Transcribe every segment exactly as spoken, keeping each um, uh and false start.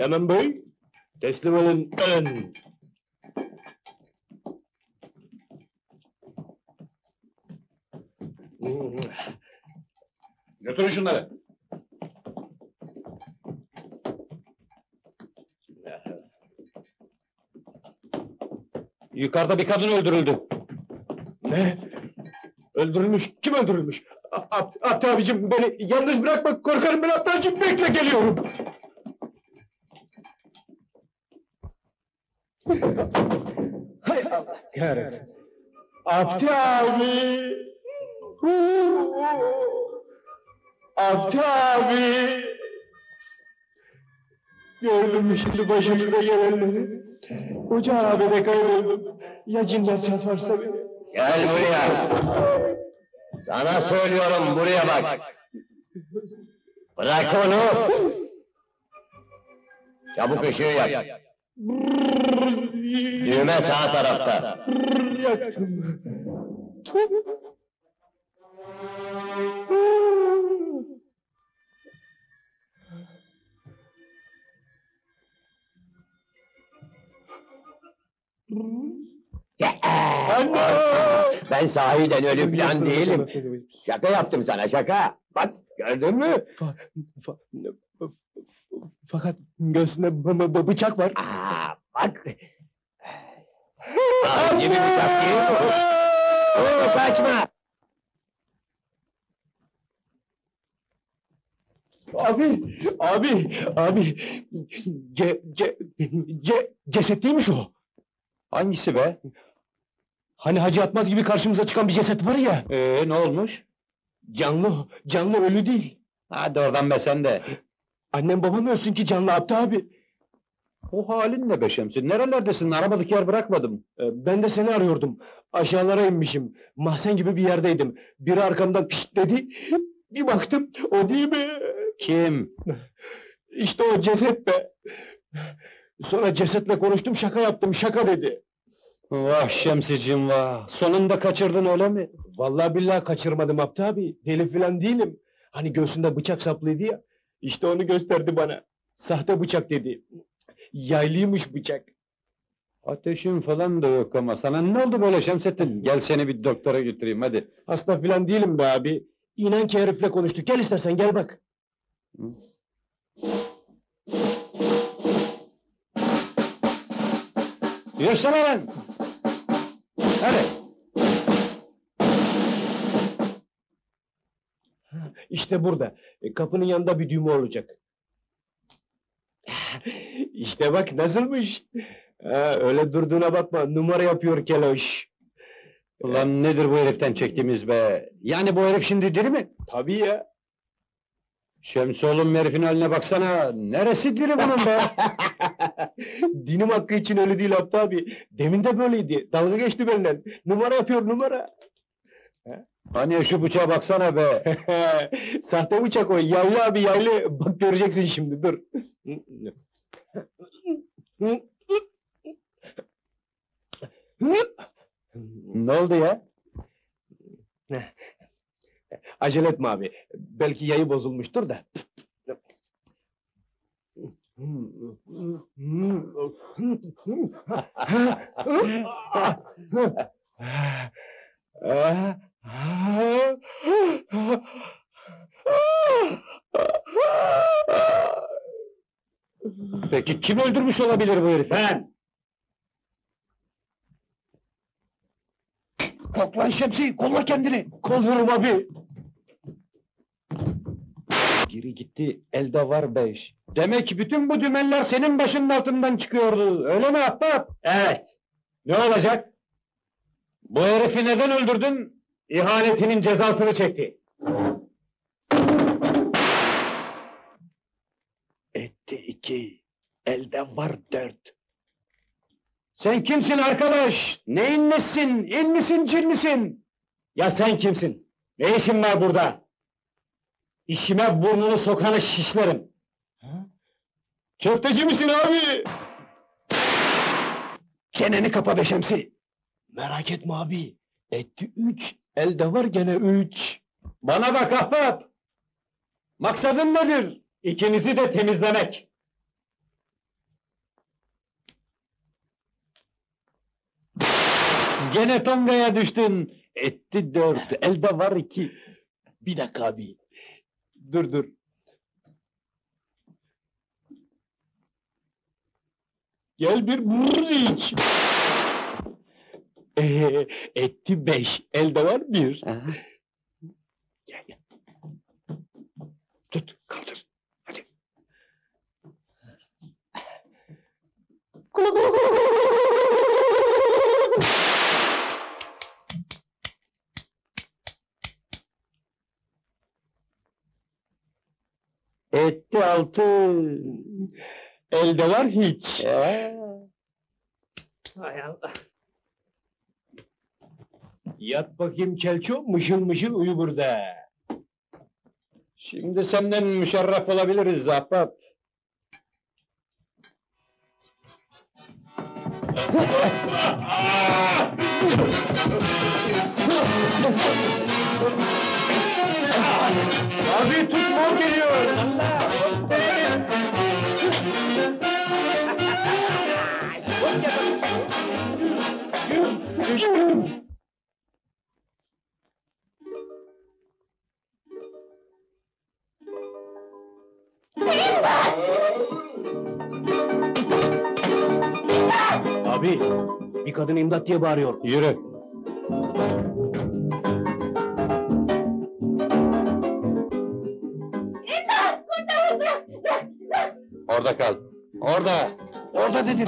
Hemen bey, teslim olun. Ön. Götürün şunları. Yukarıda bir kadın öldürüldü. Ne? Öldürülmüş, kim öldürülmüş? A- Abd, Abdi abicim, beni yalnız bırakma, korkarım ben Abdacığım, bekle geliyorum! Hay Allah kahretsin! Abdi abi! Abdi abi! Gördün mü şimdi başımıza gelenleri? Koca arabede kayboldum. Ya cinler çarparsa beni? Gel buraya! Sana söylüyorum, buraya bak! Bırak onu! Çabuk ışığı yak! Düğme sağ tarafta! Yaktım. Anne! Ben sahiden ölü falan değilim! Şaka yaptım sana, şaka! Bak, gördün mü? Fa- fa- Fakat göğsünde b- b- bıçak var. Aa, bak! Ah, gibi bıçak değil mi? Oo, kaçma! Abi, abi, abi, ce, ce, ce, ceset değilmiş o. Hangisi be? Hani Hacı Yatmaz gibi karşımıza çıkan bir ceset var ya. Ee, ne olmuş? Canlı, canlı ölü değil. Hadi oradan be sen de. Annem babam ölsün ki canlı Abdi abi. O halin ne be Şemsi? Nerelerdesin? Aramadık yer bırakmadım. Ee, Ben de seni arıyordum. Aşağılara inmişim. Mahzen gibi bir yerdeydim. Biri arkamdan pişt dedi. Bir baktım, o değil mi? Kim? İşte o ceset be! Sonra cesetle konuştum, şaka yaptım, şaka dedi. Vah Şemsiciğim vah! Sonunda kaçırdın öyle mi? Vallahi billahi kaçırmadım Abdi abi, deli filan değilim. Hani göğsünde bıçak saplıydı ya, işte onu gösterdi bana. Sahte bıçak dedi. Yaylıymış bıçak. Ateşin falan da yok ama sana ne oldu böyle Şemsettin? Gel seni bir doktora götüreyim hadi. Hasta filan değilim be abi. İnan ki herifle konuştuk, gel istersen gel bak. Yürüsene lan! Hadi! İşte burada, e, kapının yanında bir düğme olacak. İşte bak nasılmış? Ha, öyle durduğuna bakma, numara yapıyor keloş. Ulan nedir bu heriften çektiğimiz be? Yani bu herif şimdi diri mi? Tabii ya. Şems oğlum herifin haline baksana! Neresi diri bunun be? Dinim hakkı için öyle değil Abdi abi. Demin de böyleydi. Dalga geçti benden. Numara yapıyor numara. Hani şu bıçağa baksana be! Sahte bıçak o. Yaylı abi yaylı. Bak göreceksin şimdi dur. Ne oldu ya? Acele etme abi. Belki yayı bozulmuştur da. Peki kim öldürmüş olabilir bu herifi? Ben! Kalk lan Şemsi, kolla kendini! Kolluyorum abi! Geri gitti, elde var beş. Demek bütün bu dümenler senin başının altından çıkıyordu, öyle mi ahbap? Evet! Ne olacak? Bu herifi neden öldürdün? İhanetinin cezasını çekti. Etti iki, elde var dört. Sen kimsin arkadaş? Neyin nesin? İn misin, cin misin? Ya sen kimsin? Ne işin var burada? İşime burnunu sokanı şişlerim. Köfteci misin abi? Çeneni kapa be Şemsi! Merak etme abi. Etti üç, elde var gene üç. Bana bak ahbap! Maksadın nedir? İkinizi de temizlemek. Gene Tonga'ya düştün. Etti dört, elde var iki. Bir dakika abi. Dur dur. Gel bir brrr iç. Ee, etti beş, elde var bir. Aha. Gel gel. Tut, kaldır. Hadi. Etti altı. Elde var hiç. Ee, Hay Allah. Yat bakayım Kelço, mışıl mışıl uyu burada. Şimdi senden müşerref olabiliriz ahbap. Abi tutma geliyor. Düştüm. Abi, bir kadın imdat diye bağırıyor. Yürü. Orada kal. Orada. Orada dedim.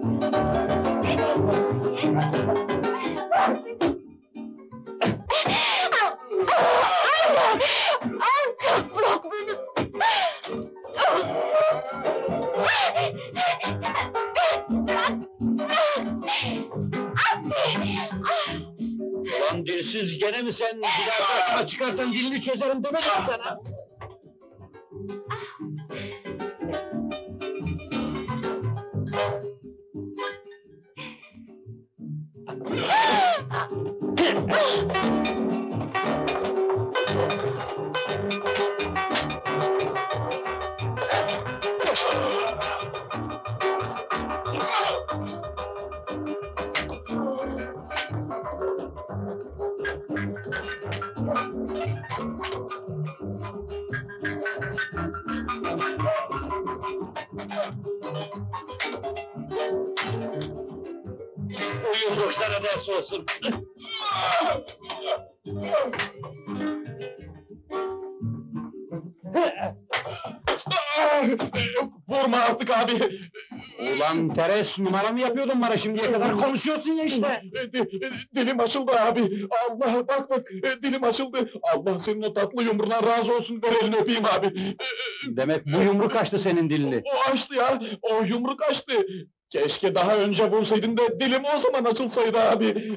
Çok bırak beni! Ulan dilsiz gene mi sen? Bir daha karşıma çıkarsan dilini çözerim demedim mi sana? Bu yumruk sana ders olsun. Vurma artık abi. Ulan Teres numara mı yapıyordun bana şimdiye kadar? Konuşuyorsun ya işte. Dilim açıldı abi. Allah bak bak dilim açıldı. Allah senin o tatlı yumruğundan razı olsun. Ver elini öpeyim abi. Demek bu yumruk açtı senin dilini. O açtı ya. O yumruk açtı. Keşke daha önce vursaydın da dilim o zaman açılsaydı abi.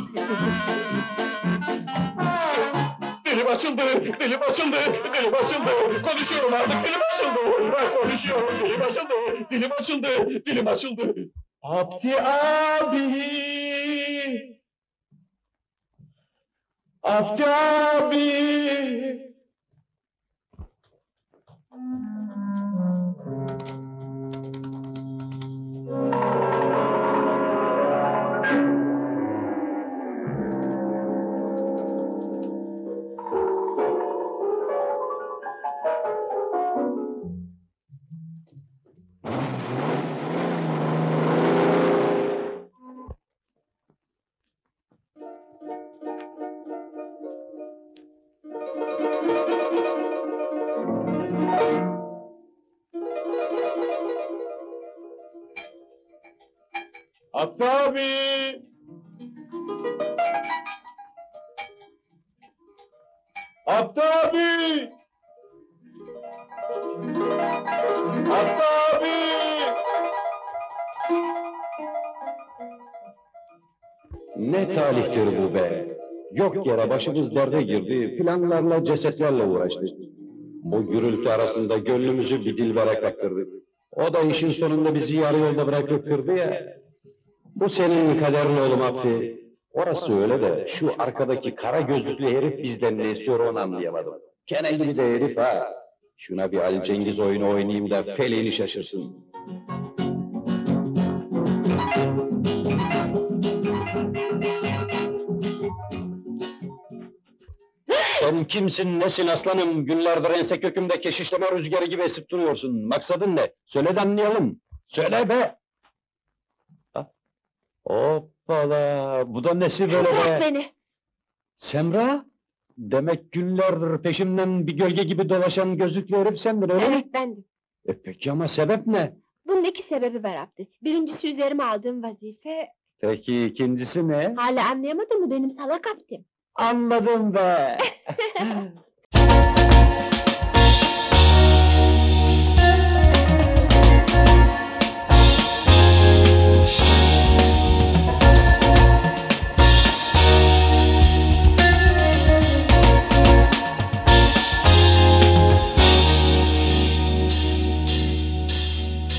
Dilim açıldı, dilim açıldı, dilim açıldı. Konuşuyorum artık, dilim açıldı. Ben konuşuyorum, dilim açıldı, dilim açıldı, dilim açıldı. Abdi abi! Abdi abi! Abdi abi! Abdi abi! Abdi abi! Ne talihtir bu be! Yok yere başımız derde girdi, planlarla, cesetlerle uğraştık. Bu gürültü arasında gönlümüzü bir dilbere kaptırdık. O da işin sonunda bizi yarı yolda bırakıp kırdı ya. Bu senin kaderin oğlum Abdi. Orası öyle de, şu arkadaki kara gözlüklü herif bizden ne istiyor onu anlayamadım. Kene gibi de herif ha! Şuna bir Ali Cengiz oyunu oynayayım da feleğini şaşırsın. Sen kimsin, nesin aslanım? Günlerdir ense kökümde keşişleme rüzgarı gibi esip duruyorsun. Maksadın ne? Söyle de anlayalım. Söyle be! Ha? Hoppala! Bu da nesi böyle Bırak be? beni. Semra? Demek günlerdir peşimden bir gölge gibi dolaşan gözlüklü herif sendin öyle mi? Evet bendim. E peki ama sebep ne? Bunun iki sebebi var Abdi. Birincisi üzerime aldığım vazife. Peki ikincisi ne? Hala anlayamadın mı benim salak Abdi'm? Anladım be!